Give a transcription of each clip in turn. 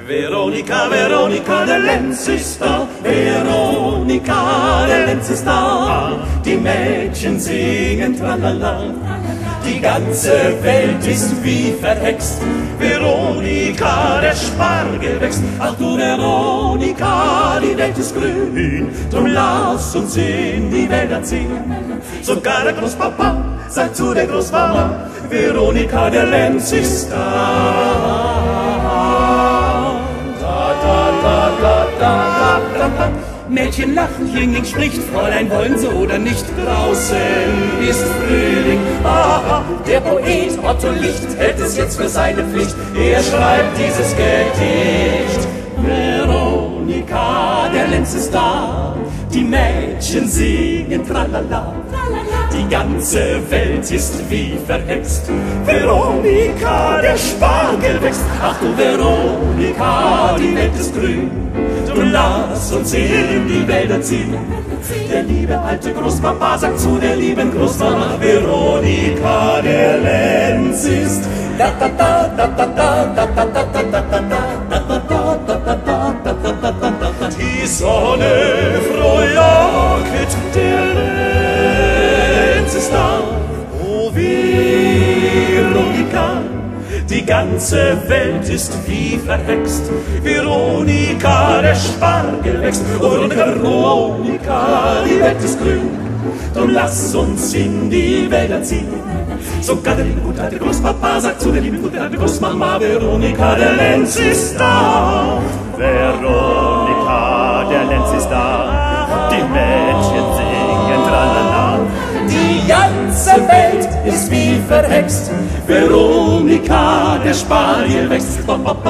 Veronika, Veronika, der Lenz ist da. Veronika, der Lenz ist da. Die Mädchen singen tralala. Die ganze Welt ist wie verhext. Veronika, der Spargel wächst. Ach du Veronika, die Welt ist grün. Drum lass uns in die Wälder ziehen. Sogar der Großpapa sagt zu der Großmama, Veronika, der Lenz ist da. Mädchen lachen, Jüngling spricht, Fräulein wollen so oder nicht. Draußen ist Frühling, aha, der Poet Otto Licht hält es jetzt für seine Pflicht. Er schreibt dieses Gedicht. Veronika, der Lenz ist da, die Mädchen singen tralala. Die ganze Welt ist wie verhext. Veronika, der Spargel wächst. Ach du Veronika, die Welt ist grün. Drum lass uns in die Wälder ziehen. Der liebe alte Großpapa sagt zu der lieben Großmama, Veronika, der Lenz ist da da da da da da da da da da da da. Die Sonne frohlocket, der Lenz ist da. Oh Veronika, die ganze Welt ist wie verhext. Veronika, der Spargel wächst. Oh Veronika, die Welt ist grün. Drum lass uns in die Wälder ziehen. Sogar der liebe gute alte Großpapa sagt zu der lieben gute alte Großmama, Veronika, der Lenz ist da. Veronika, der Lenz ist da. Die Mädchen singen tralala. Die ganze Welt ist wie verhext. Veronika, der Spargel wächst.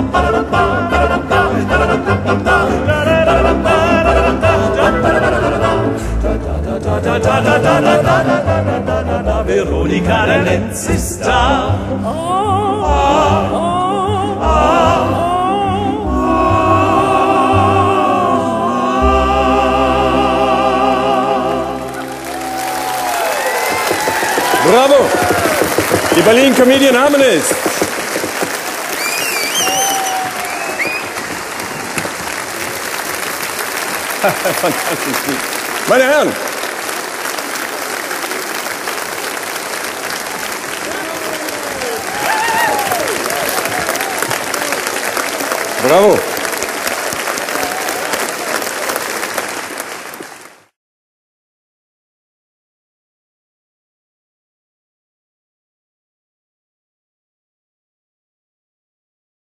Veronika, der Lenz ist da. Bravo! Die Berlin Comedian Harmonies. Fantastisch. Meine Herren. Bravo.